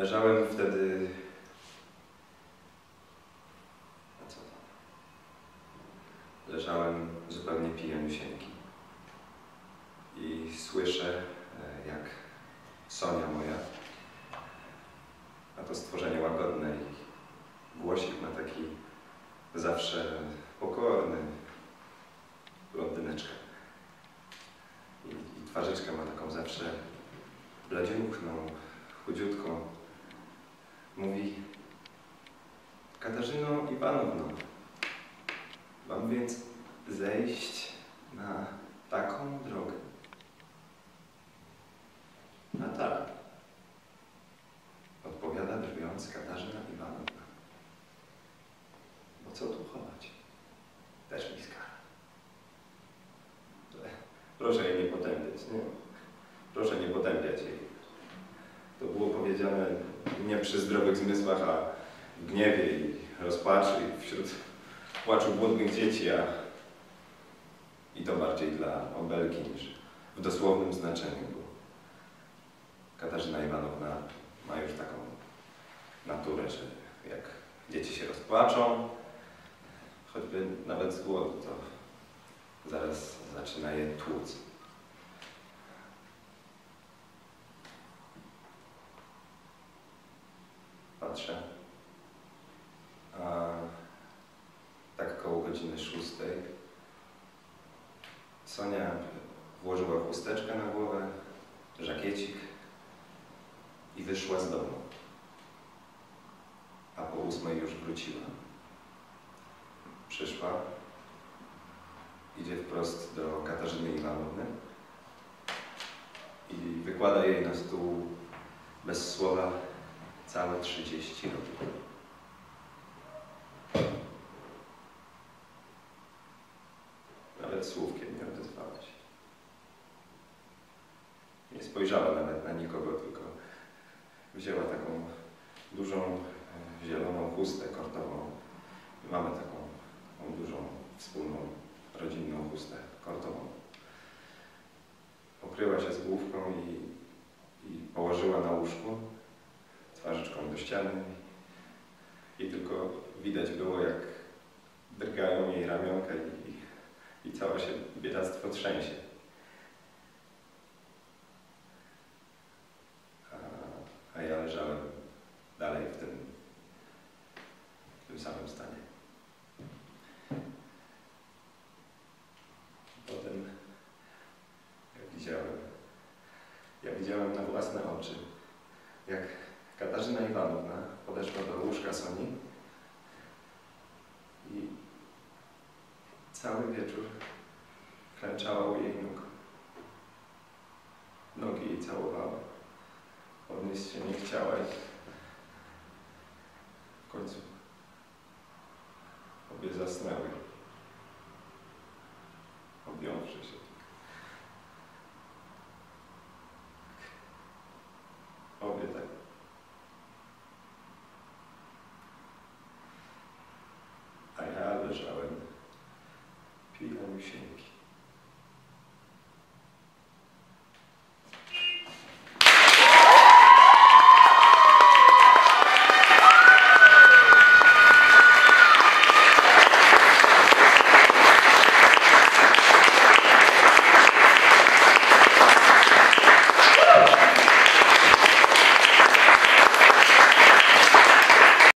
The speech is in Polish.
Leżałem wtedy... A co to? Leżałem zupełnie pijanisieńki. I słyszę, jak Sonia moja, a to stworzenie łagodne i głosik ma taki zawsze pokorny, blondyneczka. I twarzyczkę ma taką zawsze bladziuchną, chudziutką. Mówi: Katarzyno Iwanowno, mam więc zejść na taką drogę? A tak, odpowiada drwiąc Katarzyna Iwanowna. Bo co tu chować? Też mi skara. Proszę jej nie potępiać, nie? Proszę nie potępiać jej. To było powiedziane nie przy zdrowych zmysłach, a w gniewie i rozpaczy i wśród płaczu głodnych dzieci, a i to bardziej dla Obelgi niż w dosłownym znaczeniu, bo Katarzyna Iwanowna ma już taką naturę, że jak dzieci się rozpłaczą, choćby nawet z głodu, to zaraz zaczyna je tłuc. Patrzę, a tak koło godziny 6 Sonia włożyła chusteczkę na głowę, żakiecik i wyszła z domu. A po 8 już wróciła. Przyszła, idzie wprost do Katarzyny Iwanowny i wykłada jej na stół bez słowa całe 30 rubli. Nawet słówkiem nie odezwała się. Nie spojrzała nawet na nikogo, tylko wzięła taką dużą, zieloną chustę kortową. Mamy taką dużą, wspólną, rodzinną chustę kortową. Pokryła się z główką i położyła na łóżku twarzyczką do ściany i tylko widać było, jak drgają jej ramionka i całe się biedactwo trzęsie. A ja leżałem dalej w tym samym stanie. Potem ja widziałem na własne oczy, jak Katarzyna Iwanowna podeszła do łóżka Soni i cały wieczór klęczała u jej nóg. Nogi jej całowała. Podnieść się nie chciała i w końcu obie zasnęły, objąwszy się. Obie tak. A ja leżałem pijanisieńki.